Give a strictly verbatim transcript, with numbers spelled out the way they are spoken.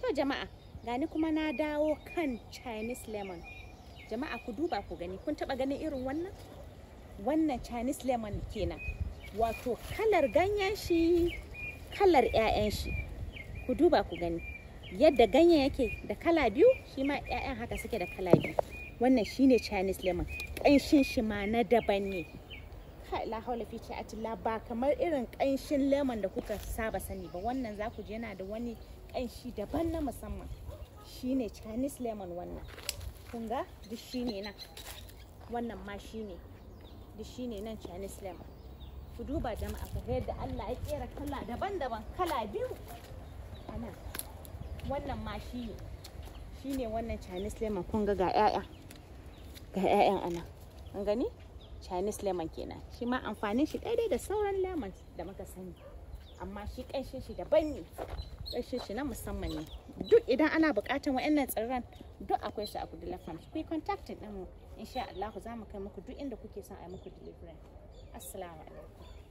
To jama'a, gani kuma na dawo kan Chinese lemon. Jama'a ku duba ku gani, kun taba ganin irin wannan? Wannan Chinese lemon kenan. Wato kalar ganyen shi, kalar 'ya'yan shi. Ku duba ku gani. Yadda ganyen yake da kala biyu, shi ma 'ya'yan haka suke da kala biyu. Wannan shine Chinese lemon. Ƙanshin shi ma na daban ne. Kai la haula fi ta'atillah, ba kamar irin ƙanshin lemon da kuka saba sani ba. Wannan za ku ji yana da wani ƙanshi daban na musamman. Shine Chinese lemon wannan. Kun ga duk shine nan. Wannan ma shine. Duk shine nan Chinese lemon. Ku duba jama'a ku ga yadda Allah ya kera kala daban-daban, kala biyu. Ana. Wannan ma shine. Shine wannan Chinese lemon. Kun ga ga 'ya'ya. Ga 'ya'yan ana. Kun gani? Chinese lemon kenan. Shi ma amfanin shi daidai da sauran lemon da muka sani. Amma shi ƙanshin shi daban ne. Ƙanshin shi na musamman ne. Duk idan ana buƙatar wa'annan tsirran, duk akwai su a Goodluck Farms. Ku yi contacting ɗinmu. Insha Allah za mu kai muku duk inda kuke son a yi muku delivery. Assalamu alaikum.